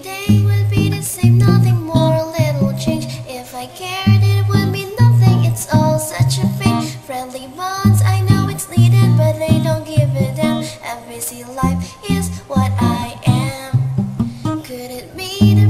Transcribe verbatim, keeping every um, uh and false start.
day would be the same, nothing more, a little change. If I cared, it would be nothing, it's all such a pain. Friendly bonds, I know it's needed, but they don't give it in. A busy life is what I am. Could it be the